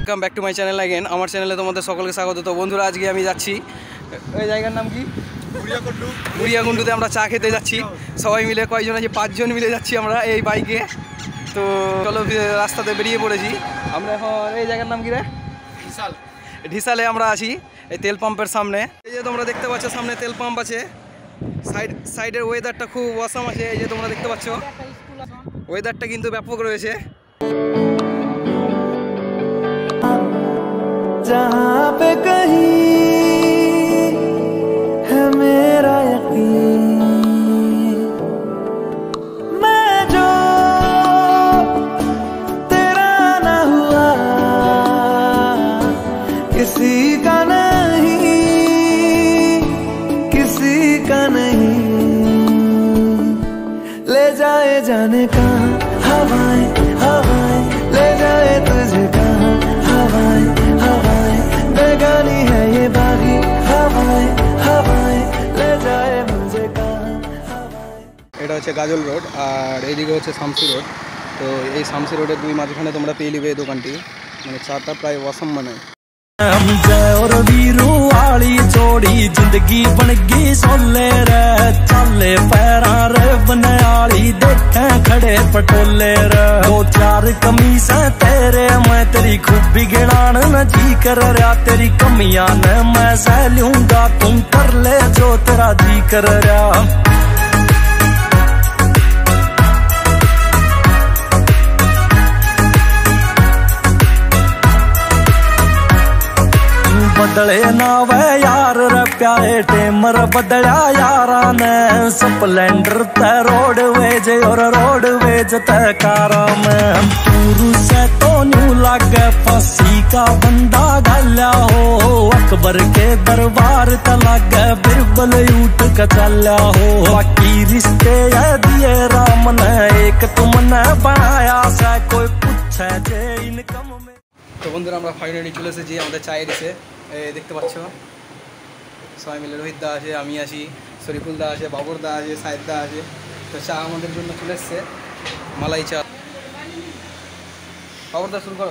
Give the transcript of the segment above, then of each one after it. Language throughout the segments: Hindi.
Welcome back to my channel again. আমার চ্যানেলে তোমাদের সকলকে স্বাগত। তো বন্ধুরা আজকে আমি যাচ্ছি, এই জায়গার নাম কি? বুড়িয়াকুণ্ডুতে আমরা চা খেতে যাচ্ছি সবাই মিলে, কয়জন আছে? 5 জন মিলে যাচ্ছি আমরা এই বাইকে। তো চলো রাস্তাতে বেরিয়ে পড়েছি আমরা এখন। এই জায়গার নাম কি রে? ঢিসালে আমরা আছি এই তেল পাম্পের সামনে। এই যে তোমরা দেখতে পাচ্ছ সামনে তেল পাম্প আছে, সাইডের ওয়েদারটা খুব অসাম আছে। এই যে তোমরা দেখতে পাচ্ছ ওয়েদারটা কিন্তু ব্যাপক রয়েছে। जहाँ पे कहीं है मेरा यकीन, मैं जो तेरा ना हुआ किसी का नहीं, किसी का नहीं। ले जाए जाने कहाँ हवाएं हवाएं, ले जाए तुझे कहाँ हवाएं हवाएं, बेगानी है ये बागी हवाएं हवाएं, ले जाए मुझे कहाँ हवाएं। এটা হচ্ছে গাজল রোড আর এইদিকে হচ্ছে শামসি রোড। তো এই শামসি রোডের দুই মাঝখানে তোমরা পেয়ে নেবে এই দোকানটি, মানে চাটা প্রায় অসম মানে। हम जय और वीरू वाली जोड़ी जिंदगी बन गई सोले रे, चले पैरा रे बनयाली देखे खड़े पटोले रे। 2-4 कमीज तेरे मैं तेरी खूबी गिनान न जी कर रहा, तेरी कमियां न मैं सह लूंगा, तुम कर ले जो तेरा जी कर रहा। बदले ना वे यार रे प्यारे टेमर बदला यारा ने, स्प्लेंडर ते रोड वेज और रोड वेज ते कारा में। टूरू से तो न्यू लागे फांसी का बंदा गल्या हो, अकबर के दरबार ते लागे बिरबल उठ के चल्या हो। बाकी रिश्ते है दिए राम ने, एक तुमने बनाया से कोई पूछे जे इनकम में। তো বন্ধুরা আমরা ফাইনালি চলে এসেছি আমাদের চায়ের এসে। দেখতে পাচ্ছ সবাই মিলে, রোহিত দা আছে, আমি আছি, শরীফুল দা আছে, বাবর দা আছে, সাহেদ দা আছে। তো চা আমাদের জন্য চলে এসছে, মালাই চা। বাবর দা শুরু করো।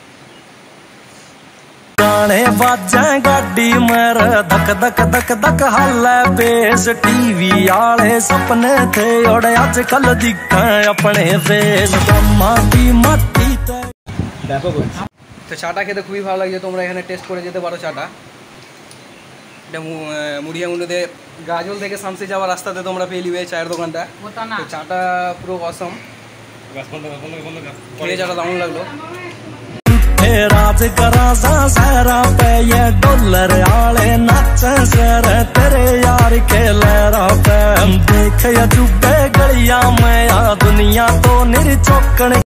गाने बाजे गाड़ी मेरे धक धक धक धक हाले बेस, टीवी आले सपने थे और आजकल दिखे अपने फेस। माटी माटी ব্যাপক হয়েছে। তো চাটা খেতে খুবই ভালো লাগছে, তোমরা এখানে টেস্ট করে যেতে পারো চাটা। এটা মুড়িয়াকুণ্ডুতে গাজল থেকে শামসি যাওয়ার রাস্তাতে তোমরা পেয়ে নিবে চায়ের দোকানটা। তো চাটা পুরো অসম, খেয়ে চাটা দারুণ লাগলো। राज करा सा सहरा पे ये डॉलर आले नाचे सर तेरे यार के लहरा पे, देख या जुबे गलिया में या दुनिया तो निर चौकने।